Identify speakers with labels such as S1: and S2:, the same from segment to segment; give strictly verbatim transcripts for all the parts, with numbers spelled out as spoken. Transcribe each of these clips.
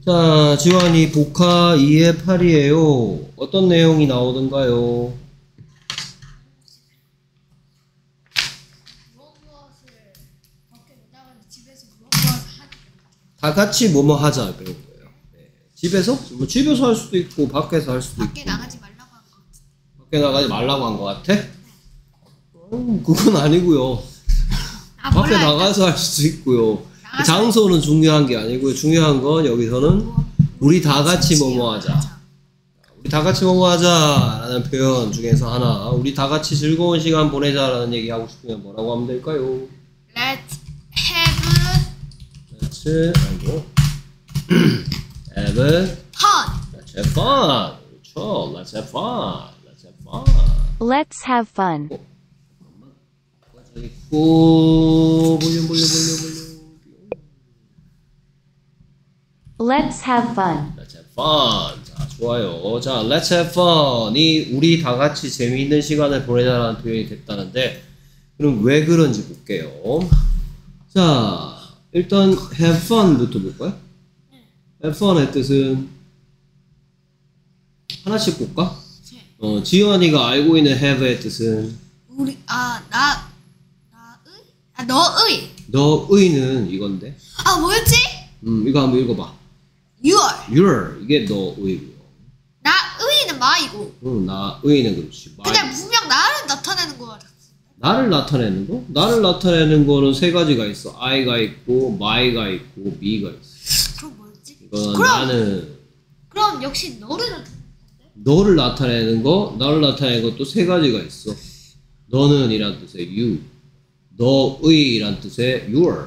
S1: 자, 지환이 복화 이의 팔이에요. 어떤 내용이 나오던가요? 다 같이 뭐뭐 하자 배운 거예요. 네. 집에서? 뭐 집에서 할 수도 있고 밖에서 할 수도
S2: 밖에
S1: 있고.
S2: 나가지 말라고 한 것 같아.
S1: 밖에 나가지 말라고 한 것 같아? 음, 그건 아니고요.
S2: 아,
S1: 밖에
S2: 몰라,
S1: 나가서 할 수도 있고요.
S2: 나가서
S1: 장소는 중요한 게 아니고요. 중요한 건 여기서는 우리 다 같이 뭐뭐 하자. 우리 다 같이 뭐뭐 하자라는 표현 중에서 하나. 우리 다 같이 즐거운 시간 보내자라는 얘기 하고 싶으면 뭐라고 하면 될까요?
S2: Let's have
S1: Let's 아이고 have
S2: fun.
S1: Let's have fun. 그렇죠. Let's have fun. Let's have fun.
S3: Let's have fun.
S1: 어, 잠깐만. 있고 볼륨 볼륨 볼륨 볼륨.
S3: Let's have fun.
S1: Let's have fun. 자, 좋아요. 자, let's have fun이 우리 다 같이 재미있는 시간을 보내자라는 표현이 됐다는데, 그럼 왜 그런지 볼게요. 자, 일단 have fun부터 볼까요? have fun의 뜻은 하나씩 볼까? 어, 지연이가 알고 있는 have의 뜻은
S2: 우리 아나 나의 아 너의
S1: 너의는 이건데.
S2: 아 뭐였지?
S1: 음, 이거 한번 읽어봐.
S2: Your
S1: your 이게 너의고요.
S2: 나의는 마이고.
S1: 음, 나의는 그렇지.
S2: 근데
S1: my.
S2: 분명 나를 나타내는 거 같아.
S1: 나를 나타내는 거? 나를 나타내는 거는 세 가지가 있어. I가 있고, my가 있고, me가 있어.
S2: 그럼 뭐였지?
S1: 이건
S2: 그럼
S1: 나는
S2: 그럼 역시 너를 나타내는 건데?
S1: 너를 나타내는 거, 나를 나타내는 것도 세 가지가 있어. 너는 이란 뜻의 you, 너의 이란 뜻의 your,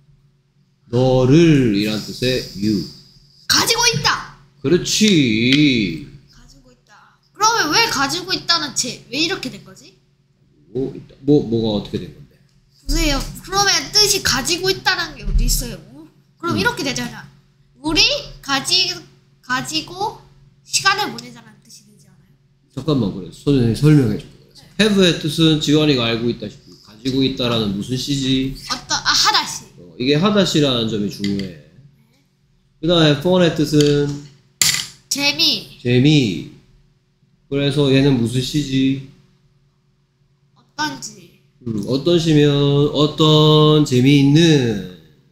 S1: 너를 이란 뜻의 you.
S2: 가지고 있다.
S1: 그렇지.
S2: 가지고 있다. 그러면 왜 가지고 있다는 제 왜 이렇게 된 거지?
S1: 뭐, 있다. 뭐, 뭐가 어떻게 된 건데?
S2: 보세요. 그러면 뜻이 가지고 있다는 게 어디 있어요? 그럼
S1: 음.
S2: 이렇게 되잖아. 우리 가지 가지고 시간을 보내자는 뜻이 되지 않아요?
S1: 잠깐만, 그래. 선생님이 설명해 줄게. have의 뜻은 지원이가 알고 있다시피 가지고 있다라는 무슨 시지?
S2: 어떤 아 하다시.
S1: 어, 이게 하다시라는 점이 중요해. 그 다음에 fun의 뜻은
S2: 재미.
S1: 재미. 그래서 얘는 무슨 시지?
S2: 어떤지.
S1: 음, 어떤 시면 어떤 재미있는.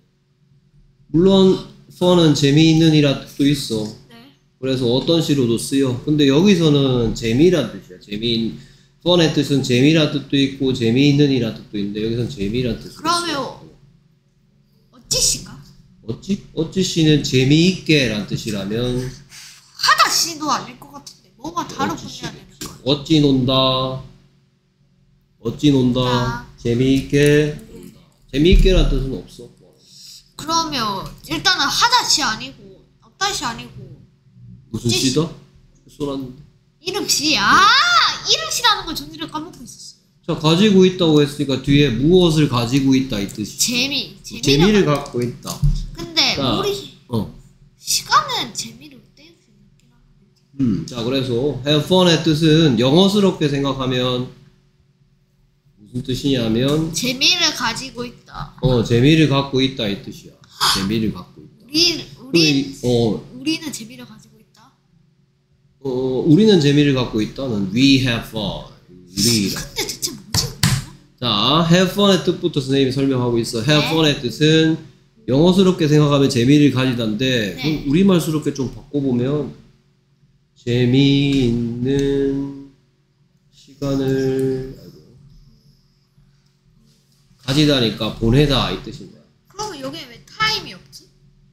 S1: 물론 fun은 재미있는 이라 뜻도 있어.
S2: 네.
S1: 그래서 어떤 시로도 쓰여. 근데 여기서는 재미란 뜻이야. 재미. fun의 뜻은 재미란 뜻도 있고 재미있는 이란 뜻도 있는데 여기서는 재미란 뜻으로
S2: 그러면
S1: 쓰여.
S2: 어찌신가?
S1: 어찌? 어찌 씨는 재미있게 란 뜻이라면
S2: 하다시도 아닐 것 같은데 뭐가 다른
S1: 어찌 씨.
S2: 분야야 되는 거.
S1: 어찌 논다. 어찌 논다.
S2: 아.
S1: 재미있게 논다. 재미있게란 뜻은 없어.
S2: 그러면 일단은 하다시 아니고 어다시 아니고
S1: 무슨
S2: 어찌 씨.
S1: 씨다? 쏘았는데.
S2: 이름시. 아 이름시라는 걸 전체를 까먹고 있었어요.
S1: 자, 가지고 있다고 했으니까 뒤에 무엇을 가지고 있다 이 뜻이.
S2: 재미. 재미를,
S1: 재미를
S2: 가...
S1: 갖고 있다.
S2: 근데
S1: 자,
S2: 우리
S1: 어.
S2: 시간은 재미를 떼울 수 있긴 한데.
S1: 음, 자, 그래서 have fun의 뜻은 영어스럽게 생각하면 무슨 뜻이냐면
S2: 재미를 가지고 있다.
S1: 어, 재미를 갖고 있다 이 뜻이야. 재미를 갖고 있다.
S2: 우리 우리
S1: 어,
S2: 우리는 재미를 가지고 있다.
S1: 어, 우리는 재미를 갖고 있다는 we have fun. 우리가.
S2: 근데 대체 뭐지?
S1: 자, have fun의 뜻부터 선생님이 설명하고 있어. have
S2: 네.
S1: fun의 뜻은 영어스럽게 생각하면 재미를 가지다인데
S2: 네.
S1: 그럼 우리말스럽게 좀 바꿔보면 재미있는 시간을 아이고, 가지다니까 보내다 이 뜻입니다.
S2: 그러면 여기에 왜 타임이 없지?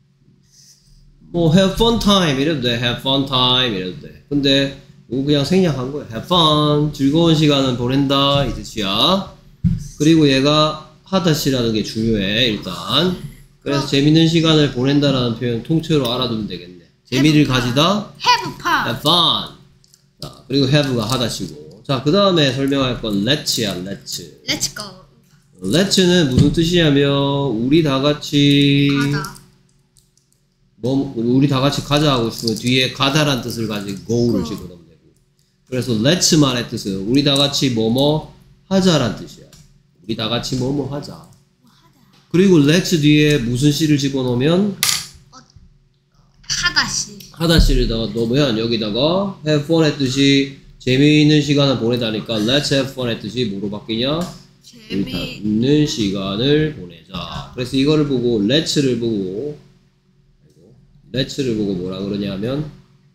S1: 뭐 have fun time 이래도 돼. have fun time 이래도 돼. 근데 이거 그냥 생략한 거야. have fun 즐거운 시간을 보낸다 이 뜻이야. 그리고 얘가 하다시라는 게 중요해 일단. 그래서 재밌는 시간을 보낸다라는 표현 통째로 알아두면 되겠네. 재미를 가지다.
S2: have fun.
S1: have fun. 자, 그리고 have가 하다시고. 자, 그 다음에 설명할 건 let's야. let's.
S2: Let's go.
S1: let's는 무슨 뜻이냐면 우리 다 같이
S2: 가다.
S1: 뭐 우리 다 같이 가자 하고 싶으면 뒤에 가다란 뜻을 가지고 go를
S2: go.
S1: 집어넣으면 되고. 그래서 let's만의 뜻은 우리 다 같이 뭐뭐 하자란 뜻이야. 우리 다 같이 뭐뭐 하자.
S2: 뭐 하다.
S1: 그리고 let's 뒤에 무슨 시를 집어넣으면
S2: 하다시.
S1: 하다시를 넣으면 여기다가 have fun 했듯이 재미있는 시간을 보내다니까 let's have fun 했듯이 뭐로 바뀌냐?
S2: 재미.
S1: 재미있는 시간을 보내자. 그래서 이거를 보고 let's를 보고 let's를 보고 뭐라 그러냐면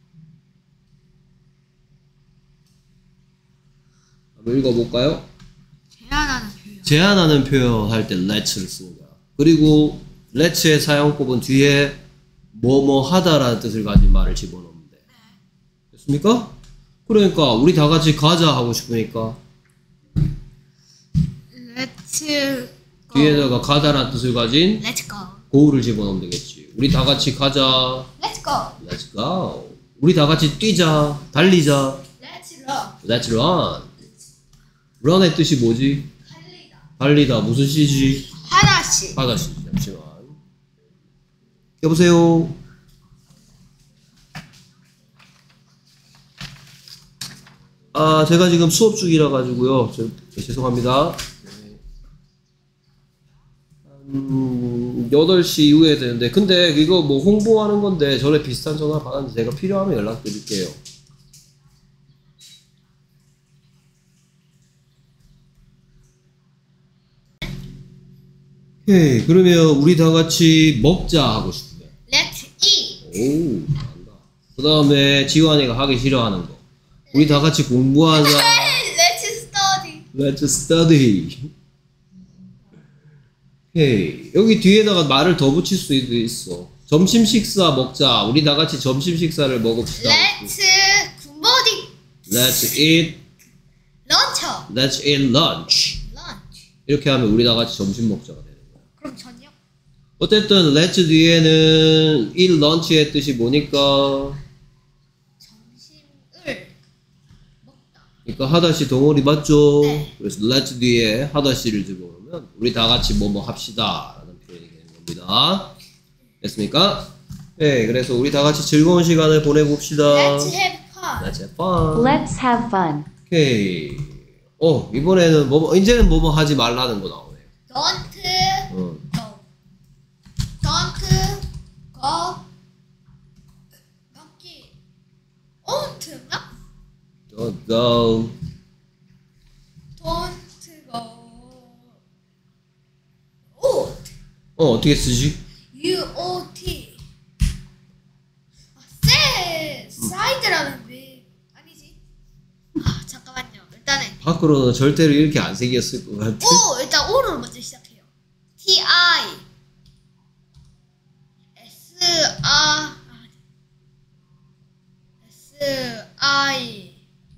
S1: 한번 읽어볼까요?
S2: 제안하는 표현.
S1: 제안하는 표현 할 때 let's를 쓰는 거야. 그리고 let's의 사용법은 뒤에 뭐뭐 하다라는 뜻을 가진 말을 집어넣으면 돼. 됐습니까? 그러니까 우리 다 같이 가자 하고 싶으니까
S2: Let's go.
S1: 뒤에다가 가다라는 뜻을 가진
S2: Let's go.
S1: go를 집어넣으면 되겠지. 우리 다 같이 가자.
S2: Let's go.
S1: Let's go. 우리 다 같이 뛰자. 달리자.
S2: Let's run.
S1: Let's run. run의 뜻이 뭐지?
S2: 달리다.
S1: 달리다. 무슨 시지?
S2: 하다시.
S1: 하다시. 잠시만. 여보세요. 아, 제가 지금 수업 중이라 가지고요. 저, 저, 죄송합니다. 음, 여덟 시 이후에 되는데, 근데 이거 뭐 홍보하는 건데, 전에 비슷한 전화 받았는데, 제가 필요하면 연락드릴게요. 오케이, 그러면 우리 다 같이 먹자 하고 싶으면.
S2: Let's eat.
S1: 오, 잘한다. 그 다음에 지환이가 하기 싫어하는 거. 우리 다 같이 공부하자.
S2: Let's study.
S1: Let's study. 오케이. 여기 뒤에다가 말을 더 붙일 수도 있어. 점심 식사 먹자. 우리 다 같이 점심 식사를 먹읍시다.
S2: Let's 굿모닝.
S1: Let's eat.
S2: 런처.
S1: Let's eat lunch.
S2: 런치.
S1: 이렇게 하면 우리 다 같이 점심 먹자가 되는 거야.
S2: 그럼 저녁?
S1: 어쨌든 let's 뒤에는 eat lunch의 뜻이 뭐니까?
S2: 점심을 먹다.
S1: 그러니까 하다시 덩어리 맞죠?
S2: 네.
S1: 그래서 let's 뒤에 하다시를 집어넣으면 우리 다 같이 뭐뭐 합시다 라는 표현이 되는 겁니다. 됐습니까? 네, 그래서 우리 다 같이 즐거운 시간을 보내봅시다.
S2: Let's have fun.
S1: Let's have fun.
S3: Let's have fun.
S1: 오케이. 어, 이번에는 뭐뭐, 이제는 뭐뭐 하지 말라는 거 나오네.
S2: Don't
S1: 어.
S2: go. Don't go. 여기 don't
S1: Don't go.
S2: Don't go. O
S1: 어, 어떻게 쓰지?
S2: U O T. 아, 세 사이드라는 왜 아니지? 아 잠깐만요. 일단은
S1: 밖으로는 절대로 이렇게 안 생겼을 것 같아.
S2: O 일단 O로 먼저 시작해요. T I S R S I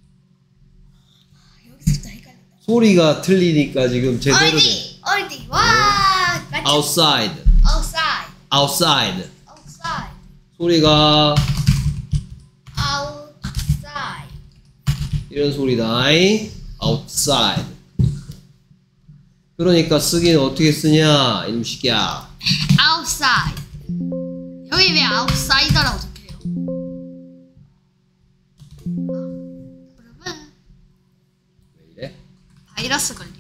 S2: 여기서부터 헷갈린다.
S1: 소리가 틀리니까 지금 제대로 돼.
S2: 어디 어디 와 맞죠?
S1: outside,
S2: outside
S1: outside.
S2: outside
S1: 소리가
S2: outside
S1: 이런 소리다. outside. 그러니까 쓰기는 어떻게 쓰냐, 이놈 새끼야.
S2: outside 여기 왜 outsider라고 적혀요? 그러면
S1: 왜 이래?
S2: 바이러스 걸림.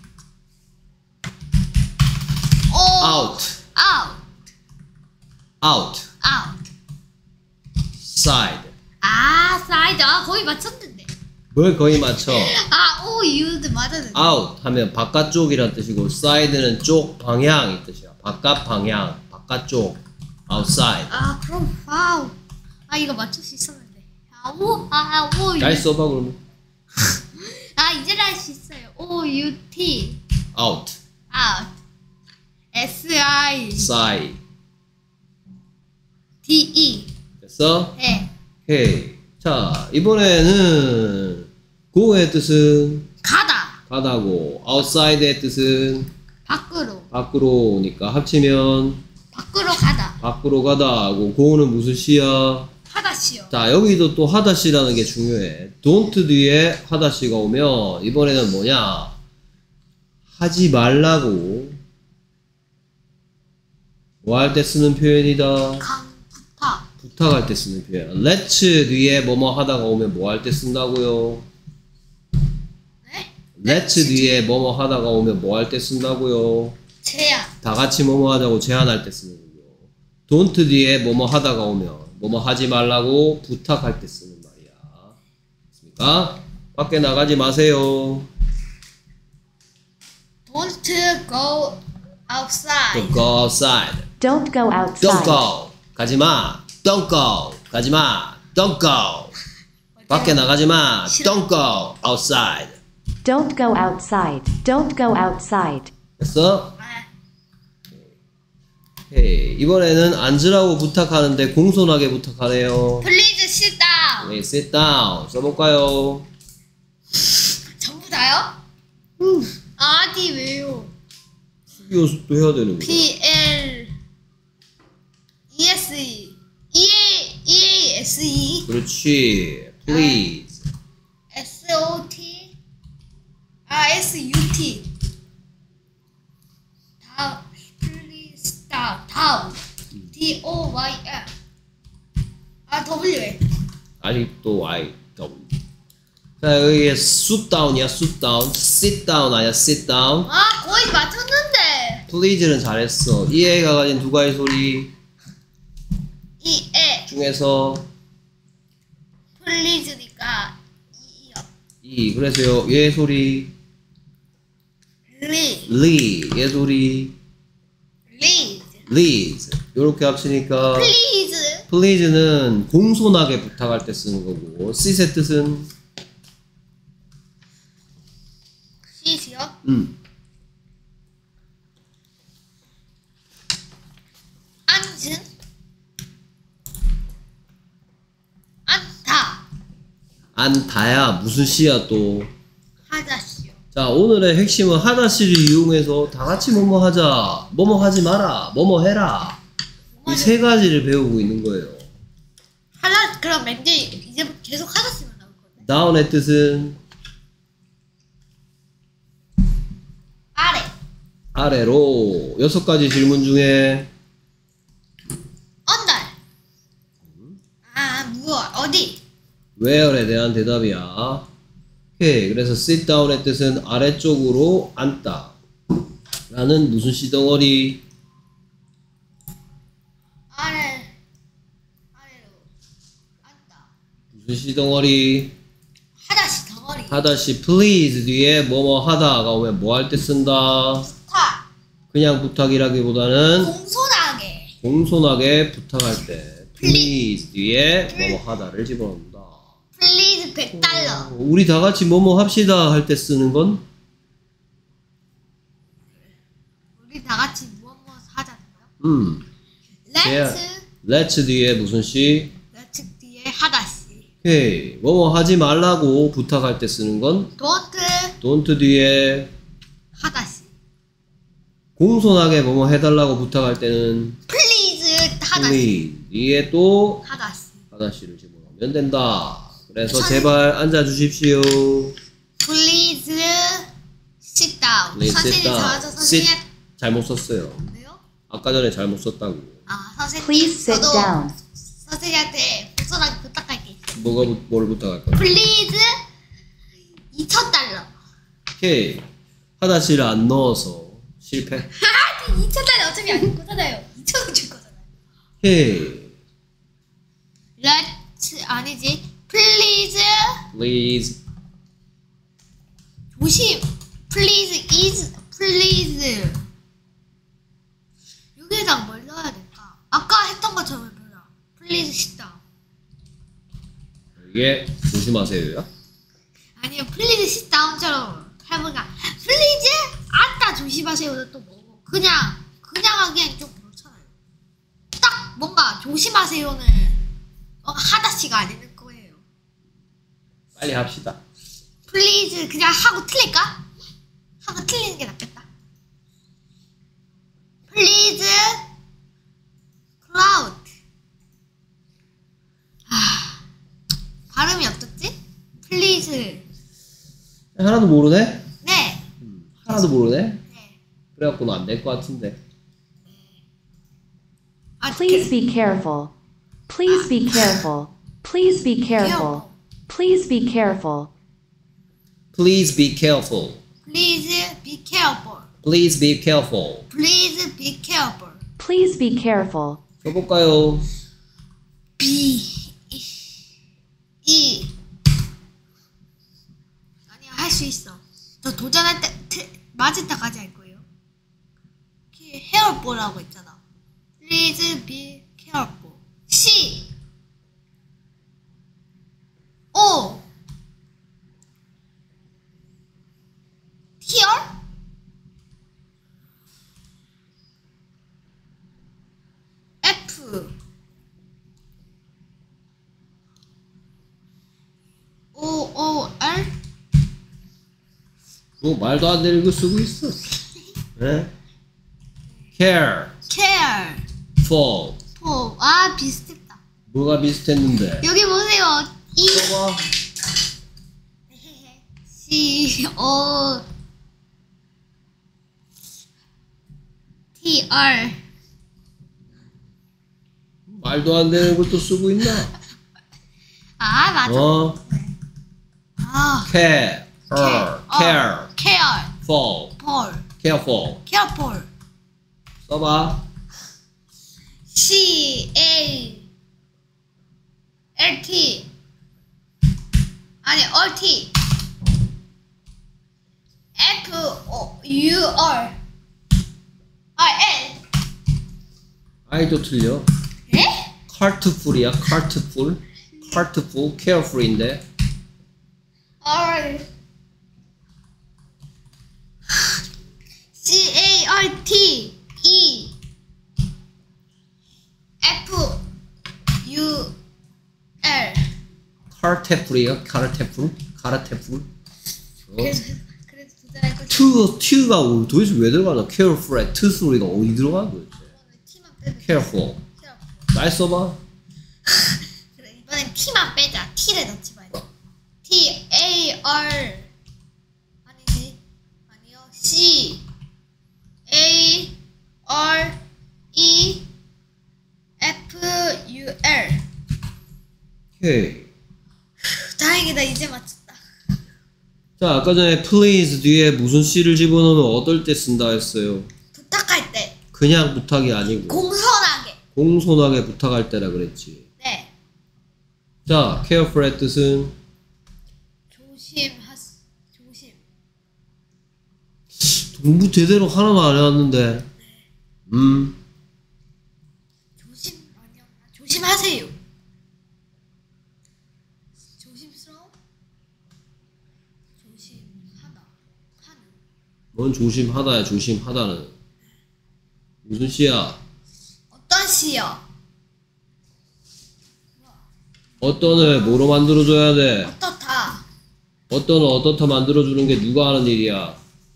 S2: 오
S1: out,
S2: out
S1: out,
S2: out
S1: side.
S2: 아 사이드 아 거의 맞췄는데
S1: 뭘 거의 맞춰.
S2: 아오 유도 맞았는데
S1: out 하면 바깥쪽이란 뜻이고 side는 쪽 방향 이 뜻이야. 바깥 방향, 바깥쪽. outside.
S2: 아 그럼 와우 아 이거 맞출 수 있었는데 아오 아오
S1: 잘
S2: 유
S1: 써봐 그러면.
S2: 아 이제는 할 수 있어요. O U T
S1: out,
S2: out S I
S1: side.
S2: D E
S1: 됐어?
S2: 네
S1: 오케이. 자, 이번에는 go의 뜻은
S2: 가다
S1: 가다고, outside의 뜻은
S2: 밖으로
S1: 밖으로니까 합치면
S2: 밖으로 가다
S1: 밖으로 가다 하고, go는 무슨 시야?
S2: 하다시요.
S1: 자, 여기도 또 하다시라는 게 중요해. don't 뒤에 하다시가 오면 이번에는 뭐냐? 하지 말라고 뭐 할 때 쓰는 표현이다.
S2: 강 부탁
S1: 부탁할 때 쓰는 표현. let's 뒤에 뭐뭐 하다가 오면 뭐 할 때 쓴다고요?
S2: 네
S1: let's 뒤에 뭐뭐 하다가 오면 뭐 할 때 쓴다고요?
S2: 제안
S1: 다 같이 뭐뭐 하자고 제안할 때 쓰는 거고요. don't 뒤에 뭐뭐 하다가 오면 뭐뭐 하지 말라고 부탁할 때 쓰는 말이야. 됐습니까? 밖에 나가지 마세요.
S2: Don't go outside.
S1: Don't go outside.
S3: Don't go
S1: Don't
S3: outside.
S1: go. 가지마. Don't go. 가지마. Don't go. 밖에 나가지 마.
S2: 싫어.
S1: Don't go outside.
S3: Don't go outside. Don't go outside.
S1: 됐어?
S2: 아,
S1: 오케이. 이번에는 앉으라고 부탁하는데 공손하게 부탁하네요.
S2: Please sit down.
S1: 네, sit down. 써볼까요?
S2: 전부 다요? 아니 왜요?
S1: 수기 연습도 해야 되는 거야.
S2: P L E S E E A E A S E
S1: 그렇지. Please.
S2: S O T 아 S U T 다음 please down 다음 D O Y L 아 W A
S1: 아직도 I don't. 자, 여기 sit down이야, sit down. sit down 아니야, sit down.
S2: 아 거의 맞췄는데
S1: please는 잘했어. 이해가 가진 두 가지 소리
S2: E A
S1: 중에서
S2: please니까 E요
S1: 이, 그래서요, 얘 소리,
S2: 리
S1: 리, 얘 소리,
S2: please
S1: 리즈. 요렇게 합치니까
S2: please
S1: please는 공손하게 부탁할 때 쓰는 거고, sit의 뜻은
S2: C요
S1: 음,
S2: 앉은 앉다
S1: 안다야. 무슨 시야 또.
S2: 하다시요
S1: 자, 오늘의 핵심은 하다시를 이용해서 다 같이 뭐뭐 하자, 뭐뭐 하지 마라, 뭐뭐 해라. 이 세 가지를 배우고 있는 거예요.
S2: 하나 그럼 왠지 이제부터 계속 하다시만 나올 건데
S1: 다운의 뜻은
S2: 아래
S1: 아래로. 여섯 가지 질문 중에
S2: 언달 아 무엇 어디
S1: where에 대한 대답이야. 오케이. 그래서 sit down의 뜻은 아래쪽으로 앉다 라는 무슨 시덩어리,
S2: 아래 아래로 앉다
S1: 무슨 시덩어리.
S2: 하다시 덩어리
S1: 하다시 please 뒤에 뭐뭐 하다가 오면 뭐 할 때 쓴다.
S2: 부탁
S1: 그냥 부탁이라기보다는
S2: 공손하게
S1: 공손하게 부탁할 때 please 뒤에 뭐뭐 하다를 집어넣는다.
S2: 플리즈 백 달러
S1: 우리 다 같이 뭐뭐 합시다 할 때 쓰는 건
S2: 우리 다 같이 무엇 무엇 하자는가요?
S1: 음,
S2: 렛츠
S1: let's 뒤에 무슨 시?
S2: 렛츠 뒤에 하다시
S1: 오케이. 뭐뭐 하지 말라고 부탁할 때 쓰는 건
S2: don't
S1: don't 뒤에
S2: 하다시
S1: 공손하게 뭐뭐 해달라고 부탁할 때는
S2: 플리즈 하다시
S1: please 뒤에 또
S2: 하다시
S1: 하다시를 집어넣으면 된다. 그래서
S2: 선-
S1: 제발 앉아 주십시오.
S2: 플리즈 sit down
S1: Please sit
S2: 선생님
S1: down.
S2: 저저
S1: sit
S2: 선생님
S1: 잘못 썼어요.
S2: 왜요?
S1: 아까 전에 잘못 썼다고.
S2: 아 선생님
S3: Please sit
S2: 저도
S3: down.
S2: 선생님한테 공손하게 부탁할 게 있어요
S1: 뭐가 부- 뭘 부탁할 거야?
S2: 플리즈 이천 달러
S1: 오케이. 하다시를 안 넣어서 실패.
S2: 아 이천 달러 어차피 안 줄 거잖아요 이천 원 줄 거잖아요
S1: 오케이.
S2: let's 아니지 플리즈
S1: Please.
S2: 조심 플리즈 is 플리즈 여기에다 뭘 넣어야 될까 아까 했던 것처럼 해보자 플리즈 sit down
S1: 이게 조심하세요야?
S2: 아니요 플리즈 sit down처럼 해보자 플리즈 앉다 조심하세요는 또 뭐고 그냥 그냥 하기엔 좀 그렇잖아요 딱 뭔가 조심하세요는 뭔가 하다시가 아니는 거예요
S1: 빨리 합시다.
S2: 플리즈 그냥 하고 틀릴까? 하고 틀리는 게 낫겠다 플리즈 클라우드 아 발음이 어떻지? 플리즈
S1: 하나도 모르네?
S2: 네
S1: 하나도 모르네?
S2: 네.
S1: 그래갖고는 안 될 것 같은데.
S2: 아,
S3: Please be careful. Please be careful. Please be careful. Please be careful.
S1: Please be careful.
S2: Please be careful.
S1: Please be careful.
S2: Please be careful.
S3: Please be careful.
S1: 써볼까요?
S2: Be 수 있어. 저 도전할 때 트, 맞을 때까지 할 거예요. careful라고 했잖아. Please be careful. C O tear F O O R
S1: 뭐 말도 안 되는 거 쓰고 있어. 네? care,
S2: care
S1: for.
S2: for 아 비슷했다.
S1: 뭐가 비슷했는데?
S2: 여기 보세요. 이
S1: 써봐.
S2: C O T R
S1: 말도 안 되는 것도 쓰고 있나?
S2: 아 맞아.
S1: 어?
S2: 아
S1: care,
S2: care
S1: care,
S2: 어, care
S1: for,
S2: for
S1: careful.
S2: careful
S1: 써봐.
S2: C A L T 아니 R T F O U R R L
S1: 아이도 틀려.
S2: 에?
S1: cartful이야, cartful. cartful, careful인데.
S2: R C A R T E F U L
S1: cartful이야, cartful, cartful. 어?
S2: 그래서 그래서 도전할 거지.
S1: to, to가 도대체 왜 들어가나? careful에 to 소리가 어디 들어가는 거지?
S2: T만 빼면
S1: careful. 잘 써봐.
S2: 그래 이번엔 T만 빼자. T를 넣지 말자. T A R 아니지 아니요 C A R E F U L
S1: 오케이.
S2: 다행이다 이제 맞췄다.
S1: 자, 아까 전에 please 뒤에 무슨 씨를 집어넣으면 어떨 때 쓴다 했어요?
S2: 부탁할 때
S1: 그냥 부탁이 아니고
S2: 공손하게.
S1: 공손하게 부탁할 때라 그랬지.
S2: 네.
S1: 자, careful의 뜻은
S2: 조심하 조심.
S1: 공부 제대로 하나도 안 해왔는데. 음,
S2: 조심 아니야. 조심하세요. 조심스러워. 조심하다. 하는.
S1: 뭔 조심하다야, 조심하다는. 무슨 씨야?
S2: 어떤 시요?
S1: 어떤을 뭐로 만들어줘야 돼?
S2: 어떻다.
S1: 어떤을 어떻다 만들어주는 게 누가 하는 일이야?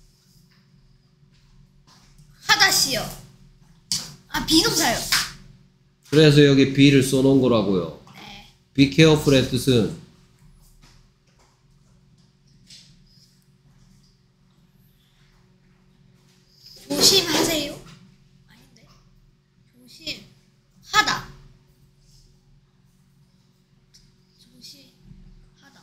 S2: 하다 시요. 아 비동사요.
S1: 그래서 여기 be를 써놓은 거라고요.
S2: 네.
S1: be careful의 뜻은
S2: 조심하세요. 아닌데. 조심하다. 조심하다.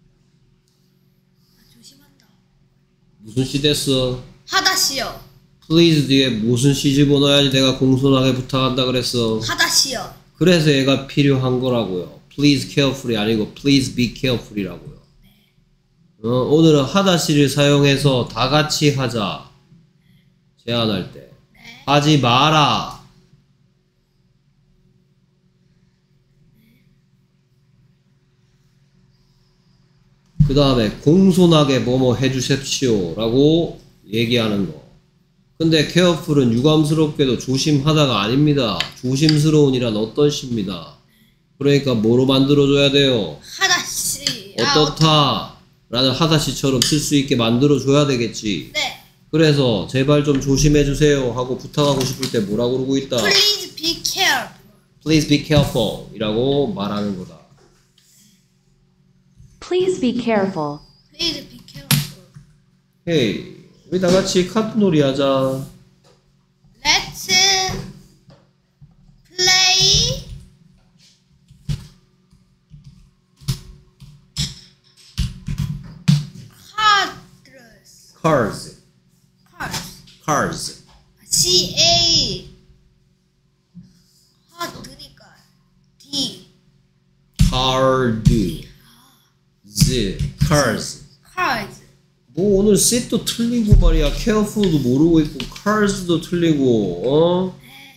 S2: 아, 조심한다.
S1: 무슨 씨 됐어?
S2: 하다 시요.
S1: please 뒤에 무슨 씨 집어넣어야지 내가 공손하게 부탁한다 그랬어.
S2: 하다 시요.
S1: 그래서 얘가 필요한 거라고요. please carefully 아니고 please be careful이라고요. 어, 오늘은 하다 씨를 사용해서 다 같이 하자. 제안할 때.
S2: 네.
S1: 하지 마라. 그 다음에 공손하게 뭐뭐 해주십시오 라고 얘기하는 거. 근데 careful은 유감스럽게도 조심하다가 아닙니다. 조심스러운이란 어떤 시입니다. 그러니까 뭐로 만들어줘야 돼요?
S2: 하다 시.
S1: 어떻다 라는 하다시처럼 쓸 수 있게 만들어줘야 되겠지.
S2: 네.
S1: 그래서 제발 좀 조심해주세요 하고 부탁하고 싶을 때 뭐라고 그러고 있다?
S2: Please be careful.
S1: Please be careful 이라고 말하는 거다.
S3: Please be careful.
S2: Please be careful.
S1: 헤이, 우리 다 같이 카드 놀이 하자.
S2: Let's play cards.
S1: Cards,
S2: Cards.
S1: cards,
S2: C A 하드니까 D
S1: card, z, cards.
S2: cards.
S1: 뭐 오늘 sit도 틀리고 말이야. careful도 모르고 있고 cars도 틀리고 어?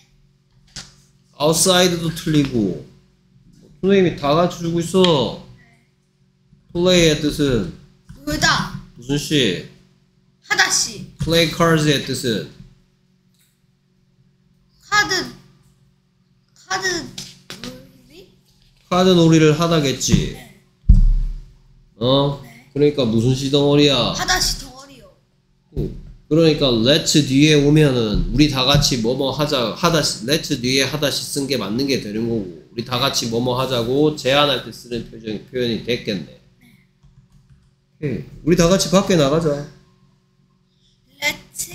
S1: outside도 틀리고 선생님이 다 가르쳐주고 있어. play의 뜻은
S2: 놀다.
S1: 무슨 씨?
S2: 하다시.
S1: play cards의 뜻은
S2: 카드. 카드. 놀이?
S1: 카드 놀이를 하다겠지. 어? 그러니까 무슨 시 덩어리야?
S2: 하다시 덩어리요.
S1: 그러니까 let's 뒤에 오면은 우리 다 같이 뭐뭐 하자 하다시 let's 뒤에 하다시 쓴 게 맞는 게 되는 거고 우리 다 같이 뭐뭐 하자고 제안할 때 쓰는 표정이 표현이 됐겠네. 오케이. 우리 다 같이 밖에 나가자.
S2: Let's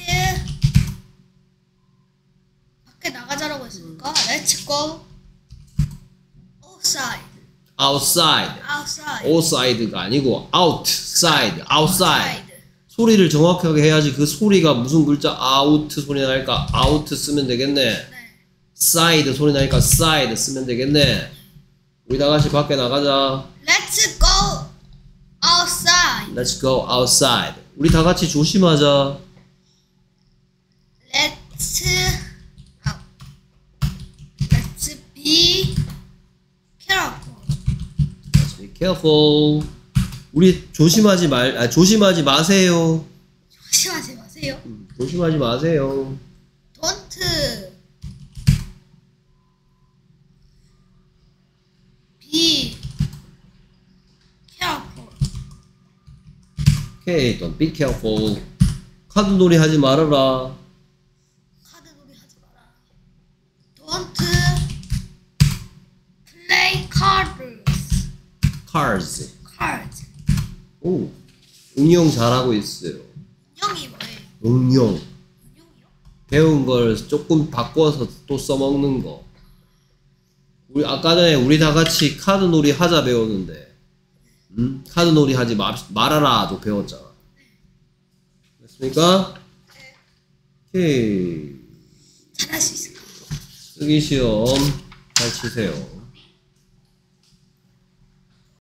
S2: 밖에 나가자라고 했으니까 Let's go outside.
S1: outside.
S2: outside.
S1: outside가 아니고 outside. outside. 소리를 정확하게 해야지 그 소리가 무슨 글자 out 소리 나니까 out 쓰면 되겠네.
S2: 네.
S1: side 소리 나니까 side 쓰면 되겠네. 우리 다 같이 밖에 나가자.
S2: Let's go outside.
S1: Let's go outside. 우리 다 같이 조심하자.
S2: Let's out. Let's be careful.
S1: Let's be careful. 우리 조심하지 말, 아, 조심하지 마세요.
S2: 조심하지 마세요.
S1: 음, 조심하지 마세요.
S2: Don't be careful.
S1: 오케이, don't be careful. 카드 놀이 하지 말아라.
S2: 카드 놀이 하지 마라. Don't play cards.
S1: Cards.
S2: cards.
S1: 오, 응용 잘하고 있어요.
S2: 운영이 뭐예요?
S1: 응용.
S2: 운영이요?
S1: 배운 걸 조금 바꿔서 또 써먹는 거. 우리 아까 전에 우리 다 같이 카드 놀이 하자 배웠는데, 음? 카드 놀이 하지 마, 말아라도 배웠잖아. 됐습니까? 오케이.
S2: 잘할 수 있을까?
S1: 쓰기 시험 잘 치세요.